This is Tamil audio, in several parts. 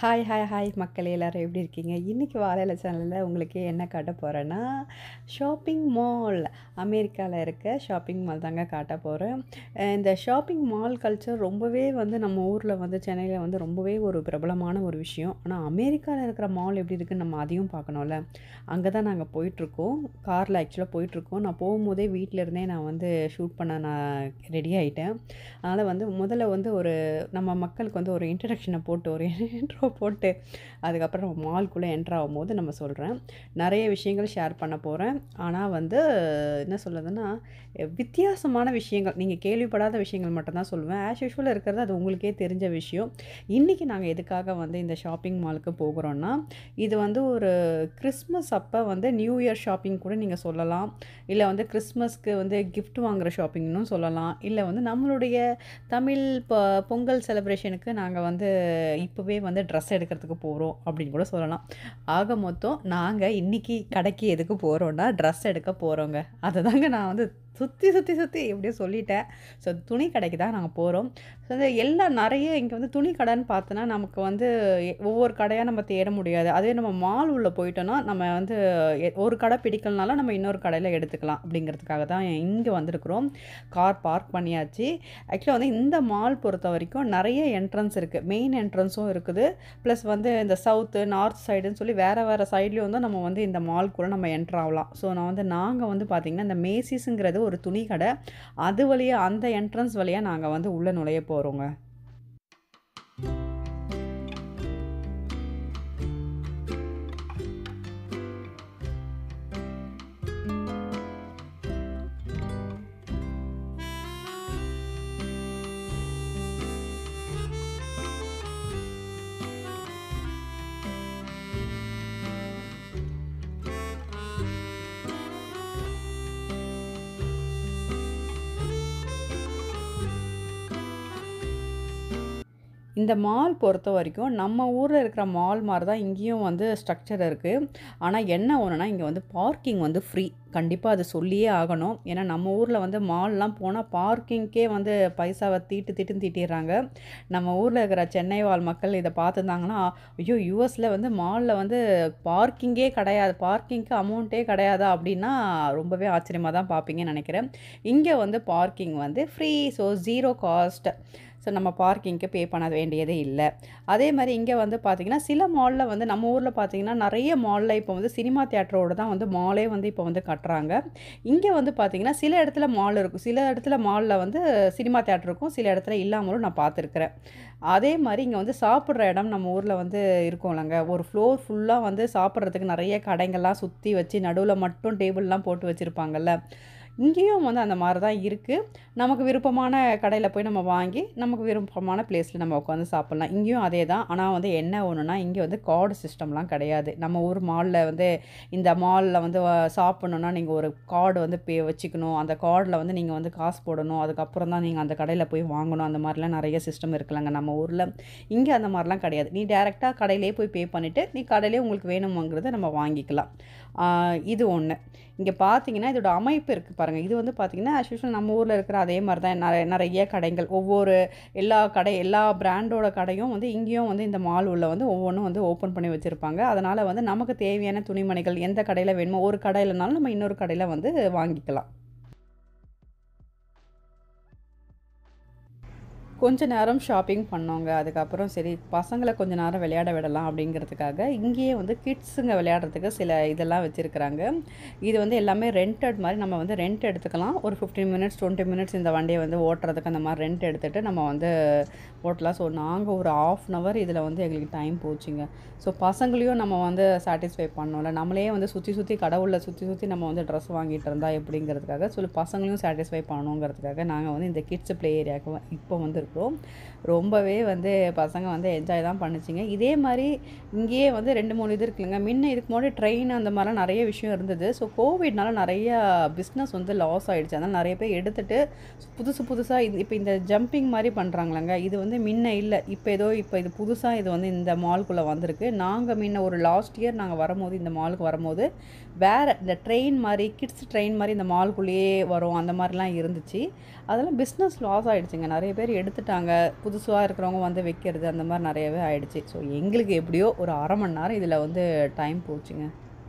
ஹாய் மக்களே எல்லாரும் எப்படி இருக்கீங்க? இன்னைக்கு வாழையில சேனலில் உங்களுக்கு என்ன காட்ட போகிறேன்னா, ஷாப்பிங் மால். அமெரிக்காவில் இருக்க ஷாப்பிங் மால் தாங்க காட்ட போகிறேன். இந்த ஷாப்பிங் மால் கல்ச்சர் ரொம்பவே நம்ம ஊரில் சென்னையில் ரொம்பவே ஒரு பிரபலமான ஒரு விஷயம். ஆனால் அமெரிக்காவில் இருக்கிற மால் எப்படி இருக்குன்னு நம்ம அதையும் பார்க்கணும்ல. அங்கே தான் நாங்கள் போயிட்டுருக்கோம். காரில் ஆக்சுவலாக போயிட்டுருக்கோம். நான் போகும்போதே வீட்டில் இருந்தே நான் ஷூட் பண்ண நான் ரெடி ஆகிட்டேன். அதனால் முதல்ல ஒரு நம்ம மக்களுக்கு ஒரு இன்ட்ரடக்ஷனை போட்டு ஒரு இன்ட்ரோ போட்டு அதுக்கப்புறம் நம்ம மால்குள்ளே என்ட்ரு ஆகும்போது நம்ம சொல்கிறேன். நிறைய விஷயங்கள் ஷேர் பண்ண போகிறேன். ஆனால் என்ன சொல்லுதுன்னா, வித்தியாசமான விஷயங்கள், நீங்கள் கேள்விப்படாத விஷயங்கள் மட்டும்தான் சொல்லுவேன். ஆஸ் யூஷுவல் இருக்கிறது அது உங்களுக்கே தெரிஞ்ச விஷயம். இன்றைக்கி நாங்கள் எதுக்காக இந்த ஷாப்பிங் மாலுக்கு போகிறோன்னா, இது ஒரு கிறிஸ்மஸ் அப்போ நியூ இயர் ஷாப்பிங் கூட நீங்கள் சொல்லலாம். இல்லை கிறிஸ்மஸ்க்கு கிஃப்ட் வாங்குகிற ஷாப்பிங்னும் சொல்லலாம். இல்லை நம்மளுடைய தமிழ் பொங்கல் செலிப்ரேஷனுக்கு நாங்கள் இப்போவே ட்ரெஸ் எடுக்கிறதுக்கு போகிறோம் அப்படின்னு கூட சொல்லலாம். ஆக மொத்தம் நாங்கள் இன்றைக்கி கடைக்கு எதுக்கு போகிறோன்னா, ட்ரெஸ் எடுக்க போகிறோங்க. அதை தாங்க நான் சுற்றி எப்படியோ சொல்லிட்டேன். ஸோ துணி கடைக்கு தான் நாங்கள் போகிறோம். ஸோ எல்லாம் நிறைய இங்கே துணி கடைன்னு பார்த்தோன்னா நமக்கு ஒவ்வொரு கடையாக நம்ம தேட முடியாது. அதே நம்ம மால் உள்ளே போயிட்டோன்னா நம்ம ஒரு கடை பிடிக்கலனாலும் நம்ம இன்னொரு கடையில் எடுத்துக்கலாம். அப்படிங்கிறதுக்காக தான் இங்கே வந்திருக்கிறோம். கார் பார்க் பண்ணியாச்சு. ஆக்சுவலாக இந்த மால் பொறுத்த வரைக்கும் நிறைய என்ட்ரன்ஸ் இருக்குது. மெயின் என்ட்ரன்ஸும் இருக்குது. ப்ளஸ் இந்த சவுத்து நார்த் சைடுன்னு சொல்லி வேறு சைட்லேயும் நம்ம இந்த மால்குள்ளே நம்ம என்ட்ரு ஆகலாம். ஸோ நாங்கள் பார்த்திங்கன்னா இந்த மேசிஸுங்கிறது ஒரு துணி கடை. அது வழியாக அந்த என்ட்ரன்ஸ் வழியாக நாங்கள் உள்ளே நுழைய போகிறோங்க. இந்த மால் பொறுத்த வரைக்கும் நம்ம ஊரில் இருக்கிற மால் மாதிரி தான் இங்கேயும் ஸ்ட்ரக்சர் இருக்குது. ஆனால் என்ன ஒன்றுனா, இங்கே பார்க்கிங் ஃப்ரீ. கண்டிப்பாக அது சொல்லியே ஆகணும். ஏன்னா நம்ம ஊரில் மால்லாம் போனால் பார்க்கிங்க்கே பைசாவை தீட்டிடுறாங்க. நம்ம ஊரில் இருக்கிற சென்னை வாழ் மக்கள் இதை பார்த்துருந்தாங்கன்னா, ஐயோ யூஎஸில் மாலில் பார்க்கிங்கே கிடையாது, பார்க்கிங்க்கு அமௌண்ட்டே கிடையாதா அப்படின்னா ரொம்பவே ஆச்சரியமாக தான் பார்ப்பீங்கன்னு நினைக்கிறேன். இங்கே parking free. So 0 cost. So நம்ம பார்க்கிங்க்கு பே பண்ண வேண்டியதே இல்லை. அதே மாதிரி இங்கே பார்த்திங்கன்னா சில மாலில் நம்ம ஊரில் பார்த்திங்கன்னா நிறைய மாலில் இப்போ சினிமா தியேட்டரோடு தான் மாலே இப்போ கட்டுறாங்க. இங்கே பார்த்திங்கன்னா சில இடத்துல மால் இருக்கும். சில இடத்துல மாலில் சினிமா தியேட்டர் இருக்கும். சில இடத்துல இல்லாமலும் நான் பார்த்துருக்குறேன். அதே மாதிரி இங்கே சாப்பிட்ற இடம் நம்ம ஊரில் இருக்கும்லங்க. ஒரு ஃப்ளோர் ஃபுல்லாக சாப்பிட்றதுக்கு நிறைய கடைங்கள்லாம் சுற்றி வச்சு நடுவில் மட்டும் டேபிள்லாம் போட்டு வச்சுருப்பாங்கல்ல. இங்கேயும் அந்த மாதிரி தான் இருக்குது. நமக்கு விருப்பமான கடையில் போய் நம்ம வாங்கி நமக்கு விருப்பமான பிளேஸில் நம்ம உட்காந்து சாப்பிட்லாம். இங்கேயும் அதே தான். ஆனால் என்ன ஒன்றுனா, இங்கே கார்டு சிஸ்டம்லாம் கிடையாது. நம்ம ஊர் மாலில் இந்த மாலில் சாப்பிட்ணுன்னா நீங்கள் ஒரு கார்டு பே வச்சுக்கணும். அந்த கார்டில் நீங்கள் காசு போடணும். அதுக்கப்புறம் தான் நீங்கள் அந்த கடையில் போய் வாங்கணும். அந்த மாதிரிலாம் நிறைய சிஸ்டம் இருக்குல்லங்க நம்ம ஊரில். இங்கே அந்த மாதிரிலாம் கிடையாது. நீ டேரெக்டாக கடையிலே போய் பே பண்ணிவிட்டு நீ கடையிலே உங்களுக்கு வேணுங்கிறத நம்ம வாங்கிக்கலாம். இது ஒன்று. இங்கே பார்த்தீங்கன்னா இதோட அமைப்பு இருக்குது பாருங்கள். இது பார்த்திங்கன்னா ஆஸ் யூஷுவல் நம்ம ஊரில் இருக்கிற அதே மாதிரி தான் நிறைய கடைகள். எல்லா பிராண்டோட கடையும் இங்கேயும் இந்த மால் உள்ள ஒவ்வொன்றும் ஓப்பன் பண்ணி வச்சுருப்பாங்க. அதனால் நமக்கு தேவையான துணிமணிகள் எந்த கடையில் வேணுமோ, ஒரு கடையிலனாலும் நம்ம இன்னொரு கடையில் வாங்கிக்கலாம். கொஞ்ச நேரம் ஷாப்பிங் பண்ணோங்க. அதுக்கப்புறம் சரி பசங்களை கொஞ்ச நேரம் விளையாட விடலாம் அப்படிங்கிறதுக்காக இங்கேயே கிட்ஸுங்க விளையாடுறதுக்கு சில இதெல்லாம் வச்சுருக்குறாங்க. இது எல்லாமே ரெண்டட் மாதிரி நம்ம ரெண்ட் எடுத்துக்கலாம். ஒரு 15 மினிட்ஸ் 20 மினிட்ஸ் இந்த வண்டியை ஓட்டுறதுக்கு அந்த மாதிரி ரெண்ட் எடுத்துகிட்டு நம்ம ஓட்டலாம். ஸோ நாங்கள் ஒரு 1/2 அன் ஹவர் இதில் எங்களுக்கு டைம் போச்சுங்க. ஸோ பசங்களையும் நம்ம சாட்டிஸ்ஃபை பண்ணோம்ல. நம்மளே சுற்றி கடவுளில் சுற்றி நம்ம ட்ரெஸ் வாங்கிட்டு இருந்தால் எப்படிங்கிறதுக்காக சொல்லி பசங்களையும் சாட்டிஸ்ஃபை பண்ணணுங்கிறதுக்காக நாங்கள் இந்த கிட்ஸ் ப்ளே ஏரியாவுக்கு இப்போ இருக்கிறோம். ரொம்பவே பசங்க என்ஜாய் தான் பண்ணிச்சிங்க. இதே மாதிரி இங்கேயே 2-3 இது இருக்குல்லங்க. இதுக்கு முன்னாடி ட்ரெயின் அந்த மாதிரிலாம் நிறைய விஷயம் இருந்தது. ஸோ கோவிட்னால நிறைய பிஸ்னஸ் லாஸ் ஆகிடுச்சு. அதனால் நிறைய பேர் எடுத்துகிட்டு புதுசாக இப்போ இந்த ஜம்பிங் மாதிரி பண்ணுறாங்களங்க. இது இல்லை. இப்போ இது புதுசாக இது இந்த மால்குள்ளே வந்திருக்கு. நாங்கள் ஒரு லாஸ்ட் இயர் நாங்கள் வரும்போது இந்த மாலுக்கு வரும்போது வேறு இந்த ட்ரெயின் மாதிரி கிட்ஸ் ட்ரெயின் மாதிரி இந்த மால்குள்ளேயே வரும் அந்த மாதிரிலாம் இருந்துச்சு. அதெல்லாம் பிஸ்னஸ் லாஸ் ஆகிடுச்சுங்க. நிறைய பேர் எடுத்துகிட்டு எடுத்துட்டாங்க. புதுசா இருக்கிறவங்க வந்து வைக்கிறது அந்த மாரி நெறையவே ஆயிடுச்சு. ஸோ எங்களுக்கு எப்படியோ ஒரு 1/2 மணி நேரம் இதில வந்து டைம் போச்சுங்க.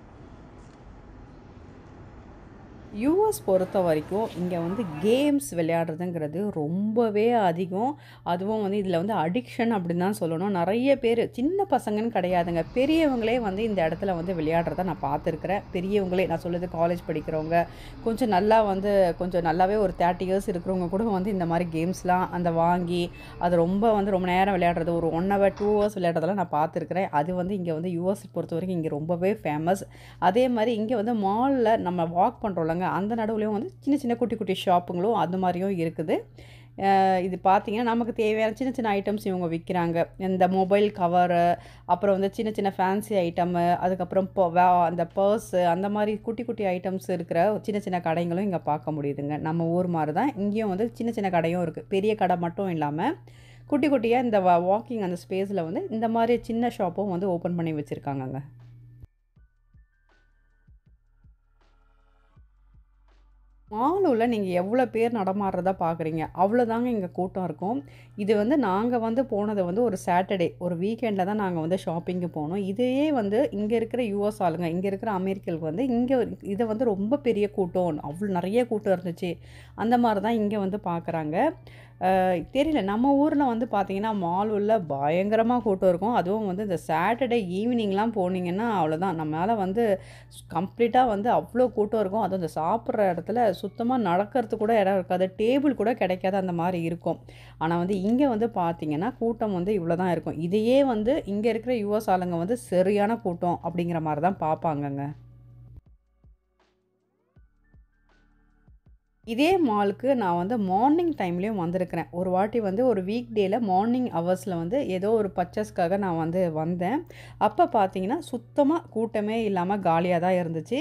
யுஎஸ் பொறுத்தவரைக்கும், இங்க வந்து கேம்ஸ் விளையாடுறதுங்கிறது ரொம்பவே அதிகம். அதுவும் வந்து இதில வந்து அடிக்ஷன் அப்படின்னு தான் சொல்லணும். நெறைய பேரு சின்ன பசங்கன்னு கிடையாதுங்க. பெரியவங்களே வந்து இந்த இடத்துல வந்து விளையாடுறத நான் பார்த்துருக்கிறேன். பெரியவங்களே நான் சொல்றது காலேஜ் படிக்கிறவங்க, கொஞ்சம் நல்லா வந்து கொஞ்சம் நல்லாவே ஒரு 30 இயர்ஸ் இருக்கிறவங்க கூட வந்து இந்த மாரி கேம்ஸ்லாம் வாங்கி, அது ரொம்ப நேரம் விளையாடுறது. ஒரு 1 ஹவர், 2 ஹவர்ஸ் விளையாடுறதெல்லாம் நான் பார்த்துருக்கிறேன். அது வந்து இங்க வந்து யுஎஸ் பொறுத்தவரைக்கும் இங்க ரொம்பவே ஃபேமஸ். அதே மாரி இங்க வந்து மால்ல நம்ம வாக் பண்றோம்லங்க, அந்த நடுவுலயும் வந்து சின்ன சின்ன குட்டி குட்டி ஷாப்புங்களும் அந்த மாரியும் இருக்குது. இது பார்த்தீங்கன்னா, நமக்கு தேவையான சின்ன சின்ன ஐட்டம்ஸ் இவங்க விக்கிறாங்க. இந்த மொபைல் கவரு, அப்புறம் வந்து சின்ன சின்ன ஃபேன்சி ஐட்டமு, அதுக்கப்புறம் அந்த பர்ஸு அந்த மாரி குட்டி குட்டி ஐட்டம்ஸ் இருக்கிற சின்ன சின்ன கடைங்களும் இங்க பார்க்க முடியுதுங்க. நம்ம ஊர் மாரி தான் இங்கேயும் வந்து சின்ன சின்ன கடையும் இருக்கு. பெரிய கடை மட்டும் இல்லாம, குட்டி குட்டியா இந்த வாக்கிங் அந்த ஸ்பேஸ்ல வந்து இந்த மாரி சின்ன ஷாப்பும் வந்து ஓப்பன் பண்ணி வச்சிருக்காங்கங்க. மாலுல நீங்க எவ்வளோ பேர் நடமாடுறதா பார்க்குறீங்க. அவ்வளோதாங்க இங்க கூட்டம் இருக்கும். இது வந்து நாங்க வந்து போனது வந்து ஒரு சாட்டர்டே, ஒரு வீக்கெண்ட்ல தான் நாங்க வந்து ஷாப்பிங்க்கு போனோம். இதையே வந்து இங்க இருக்கிற யுஎஸ் ஆளுங்க, இங்க இருக்கிற அமெரிக்கர்களுக்கு வந்து இங்க இத வந்து ரொம்ப பெரிய கூட்டம், அவ்ளோ நெறைய கூட்டம் இருந்துச்சு. அந்த மாரி தான் இங்க வந்து பார்க்குறாங்க. தெரியல. நம்ம ஊர்ல வந்து பார்த்தீங்கன்னா, மால் உள்ள பயங்கரமா கூட்டம் இருக்கும். அதுவும் வந்து இந்த சாட்டர்டே ஈவினிங்லாம் போனீங்கன்னா, அவ்வளோதான். நம்மளால வந்து கம்ப்ளீட்டா வந்து அவ்ளோ கூட்டம் இருக்கும். அதுவும் இந்த சாப்பிடுற இடத்துல சுத்தமா நடக்கிறதுக்கு கூட இடம் இருக்காது. டேபிள் கூட கிடைக்காது அந்த மாரி இருக்கும். ஆனா வந்து இங்க வந்து பார்த்தீங்கன்னா, கூட்டம் வந்து இவ்வளோ தான் இருக்கும். இதையே வந்து இங்க இருக்கிற யுஎஸ் ஆளுங்க வந்து சரியான கூட்டம் அப்படிங்கிற மாரி தான் பார்ப்பாங்கங்க. இதே மாலுக்கு நான் வந்து மார்னிங் டைம்லயும் வந்திருக்கிறேன். ஒரு வாட்டி வந்து ஒரு வீக் டேல மார்னிங் ஹவர்ஸ்ல வந்து ஏதோ ஒரு பர்ச்சேஸ்க்காக நான் வந்து வந்தேன். அப்ப பார்த்தீங்கன்னா, சுத்தமா கூட்டமே இல்லாம காலியா தான் இருந்துச்சு.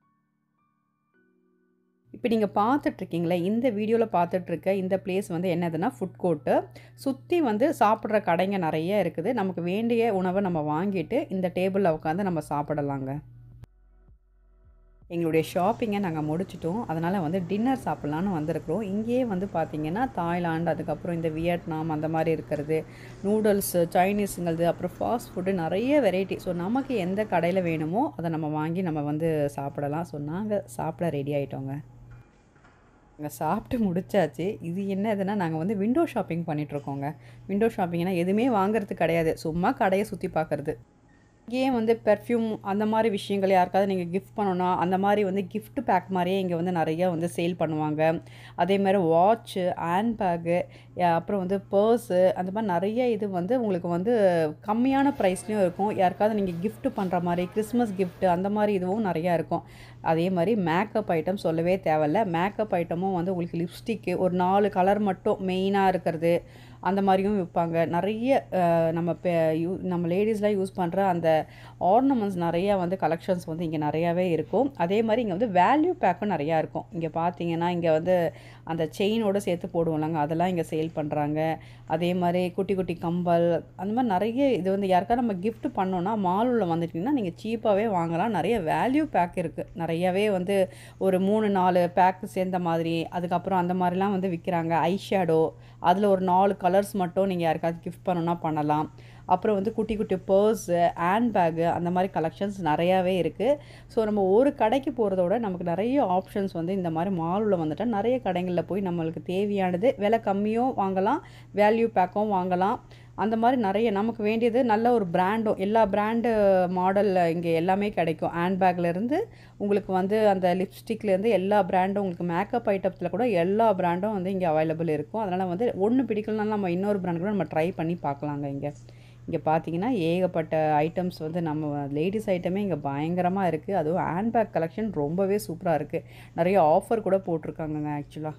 இப்ப நீங்க பார்த்துட்ருக்கீங்களே, இந்த வீடியோல பார்த்துட்ருக்க இந்த பிளேஸ் வந்து என்னதுன்னா, ஃபுட் கோர்ட்டு. சுத்தி வந்து சாப்பிடுற கடைங்க நெறைய இருக்குது. நமக்கு வேண்டிய உணவ நம்ம வாங்கிட்டு, இந்த டேபிள்ல உட்காந்து நம்ம சாப்பிடலாங்க. எங்களுடைய ஷாப்பிங்க நாங்க முடிச்சுட்டோம். அதனால வந்து டின்னர் சாப்பிடலான்னு வந்திருக்கிறோம். இங்கேயே வந்து பார்த்தீங்கன்னா, தாய்லாந்து, அதுக்கப்புறம் இந்த வியட்நாம் அந்த மாரி இருக்கிறது, நூடுல்ஸு, சைனீஸுங்கள்து, அப்புறம் ஃபாஸ்ட் ஃபுட்டு நெறைய வெரைட்டி. ஸோ நமக்கு எந்த கடையில வேணுமோ, அத நம்ம வாங்கி நம்ம வந்து சாப்பிடலாம். ஸோ நாங்க சாப்பிட ரெடி ஆயிட்டோங்க. நாங்க சாப்பிட்டு முடிச்சாச்சு. இது என்னதுன்னா, நாங்க வந்து விண்டோ ஷாப்பிங் பண்ணிட்டுருக்கோங்க. விண்டோ ஷாப்பிங்னா எதுவுமே வாங்குறது கிடையாது. சும்மா கடைய சுத்தி பார்க்கறது. இங்கேயே வந்து பெர்ஃப்யூம் அந்த மாரி விஷயங்கள் யாருக்காவது நீங்க கிஃப்ட் பண்ணணும்னா, அந்த மாரி வந்து கிஃப்ட் பேக் மாரியே இங்க வந்து நெறைய வந்து சேல் பண்ணுவாங்க. அதேமாரி வாட்ச்சு, ஹேண்ட் பேக்கு, அப்புறம் வந்து பர்ஸு அந்த மாரி நெறைய இது வந்து உங்களுக்கு வந்து கம்மியான ப்ரைஸ்லயும் இருக்கும். யாருக்காவது நீங்க கிஃப்ட் பண்ற மாரி, கிறிஸ்மஸ் கிஃப்ட் அந்த மாரி இதுவும் நெறையா இருக்கும். அதே மாரி மேக்கப் ஐட்டம் சொல்லவே தேவையில்ல. மேக்கப் ஐட்டமும் வந்து உங்களுக்கு லிப்ஸ்டிக்கு ஒரு 4 கலர் மட்டும் மெயினா இருக்கிறது, அந்த மாரியும் விப்பாங்க. நெறைய நம்ம நம்ம லேடீஸ்லாம் யூஸ் பண்ற அந்த ஆர்னமெண்ட்ஸ் நெறையா வந்து கலெக்ஷன்ஸ் வந்து இங்க நெறையாவே இருக்கும். அதே மாரி இங்க வந்து வேல்யூ பேக்கும் நெறையா இருக்கும். இங்க பார்த்தீங்கன்னா, இங்க வந்து அந்த செயினோட சேர்த்து போடுவோம்லங்க, அதெல்லாம் இங்க சேல் பண்றாங்க. அதே மாரி குட்டி குட்டி கம்பல், அந்த மாரி நெறைய இது வந்து யாருக்காவது நம்ம கிஃப்ட் பண்ணோம்னா, மால் உள்ள வந்துட்டீங்கன்னா, நீங்க சீப்பாவே வாங்கலாம். நெறைய வேல்யூ பேக் இருக்கு. நெறையாவே வந்து ஒரு 3, 4 பேக் சேர்ந்த மாதிரி, அதுக்கப்புறம் அந்த மாரிலாம் வந்து விக்கிறாங்க. ஐ ஷேடோ, அதில ஒரு 4 கலர்ஸ் மட்டும் நீங்க யாருக்காவது கிஃப்ட் பண்ணணும்னா பண்ணலாம். அப்புறம் வந்து குட்டி குட்டி பர்ஸு, ஹேண்ட் பேக்கு அந்த மாரி கலெக்ஷன்ஸ் நெறையாவே இருக்கு. ஸோ நம்ம ஒரு கடைக்கு போறத விட நமக்கு நெறைய ஆப்ஷன்ஸ் வந்து இந்த மாரி மால் உள்ள வந்துட்டா நெறைய கடைகள்ல போய் நம்மளுக்கு தேவையானது விலை கம்மியும் வாங்கலாம், வேல்யூ பேக்கும் வாங்கலாம். அந்த மாரி நெறைய நமக்கு வேண்டியது நல்ல ஒரு பிராண்டும் எல்லா பிராண்டு மாடல்ல இங்க எல்லாமே கிடைக்கும். ஹேண்ட் பேக்லேருந்து உங்களுக்கு வந்து அந்த லிப்ஸ்டிக்லேருந்து எல்லா பிராண்டும் உங்களுக்கு மேக்கப் ஐட்டத்துல கூட எல்லா பிராண்டும் வந்து இங்க அவைலபிள் இருக்கும். அதனால வந்து ஒண்ணு பிடிக்கலனாலும் நம்ம இன்னொரு பிராண்ட் கூட நம்ம ட்ரை பண்ணி பார்க்கலாங்க இங்க. இங்க பார்த்தீங்கன்னா, ஏகப்பட்ட ஐட்டம்ஸ் வந்து நம்ம லேடீஸ் ஐட்டமே இங்க பயங்கரமா இருக்கு. அதுவும் ஹேண்ட் பேக் கலெக்ஷன் ரொம்பவே சூப்பரா இருக்கு. நெறைய ஆஃபர் கூட போட்டிருக்காங்கங்க ஆக்சுவலா.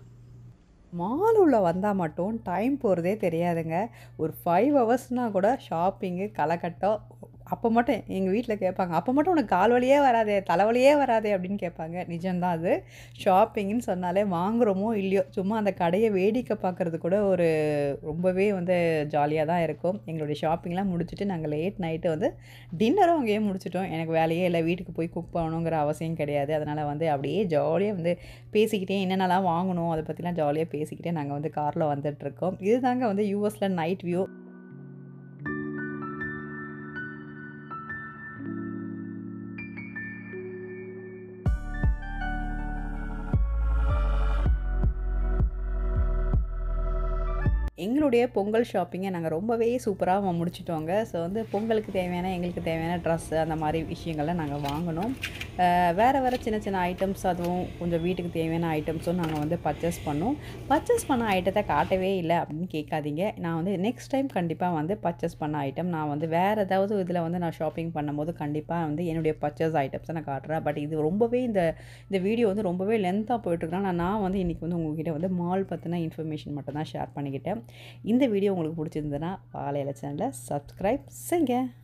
மால் உள்ள வந்தா மட்டும் டைம் போறதே தெரியாதுங்க. ஒரு 5 ஹவர்ஸ்னா கூட ஷாப்பிங்கு, களகட்டம் அப்போ மட்டும் எங்கள் வீட்டில் கேட்பாங்க, அப்போ மட்டும் உனக்கு கால் வலியே வராதே, தலைவலியே வராதே அப்படின்னு கேட்பாங்க. நிஜம்தான் அது. ஷாப்பிங்ன்னு சொன்னாலே வாங்குறோமோ இல்லையோ, சும்மா அந்த கடையை வேடிக்கை பார்க்குறது கூட ஒரு ரொம்பவே வந்து ஜாலியாக தான் இருக்கும். எங்களுடைய ஷாப்பிங்லாம் முடிச்சுட்டு நாங்கள் லேட் நைட்டு வந்து டின்னரும் அங்கேயே முடிச்சிட்டோம். எனக்கு வேலையே இல்லை, வீட்டுக்கு போய் குக் பண்ணணுங்கிற அவசியம் கிடையாது. அதனால் வந்து அப்படியே ஜாலியாக வந்து பேசிக்கிட்டே என்னென்னலாம் வாங்கணும் அதை பற்றிலாம் ஜாலியாக பேசிக்கிட்டே நாங்கள் வந்து காரில் வந்துட்டுருக்கோம். இதுதாங்க வந்து யூஎஸில் நைட் வியூ. எங்களுடைய பொங்கல் ஷாப்பிங்கை நாங்கள் ரொம்பவே சூப்பராக முடிச்சிட்டோங்க. ஸோ வந்து பொங்கலுக்கு தேவையான எங்களுக்கு தேவையான ட்ரெஸ்ஸு அந்த மாதிரி விஷயங்கள்லாம் நாங்கள் வாங்கினோம். வேறு சின்ன சின்ன ஐட்டம்ஸ், அதுவும் கொஞ்சம் வீட்டுக்கு தேவையான ஐட்டம்ஸும் நாங்கள் வந்து பர்ச்சேஸ் பண்ணோம். பர்ச்சேஸ் பண்ண ஐட்டத்தை காட்டவே இல்லை அப்படின்னு கேட்காதீங்க. நான் வந்து நெக்ஸ்ட் டைம் கண்டிப்பாக வந்து பர்ச்சேஸ் பண்ண ஐட்டம் நான் வந்து வேறு ஏதாவது இதில் வந்து நான் ஷாப்பிங் பண்ணும்போது கண்டிப்பாக வந்து என்னுடைய பர்ச்சேஸ் ஐட்டம்ஸை நான் காட்டுறேன். பட் இது ரொம்பவே இந்த வீடியோ வந்து ரொம்பவே லென்த்தாக போயிட்டுருக்கனால நான் வந்து இன்றைக்கி வந்து உங்கள்கிட்ட வந்து மால் பற்றின இன்ஃபர்மேஷன் மட்டும் தான் ஷேர் பண்ணிக்கிட்டேன். இந்த வீடியோ உங்களுக்கு பிடிச்சிருந்ததுன்னா வாழை இலை சேனலை சப்ஸ்கிரைப் செய்யுங்க.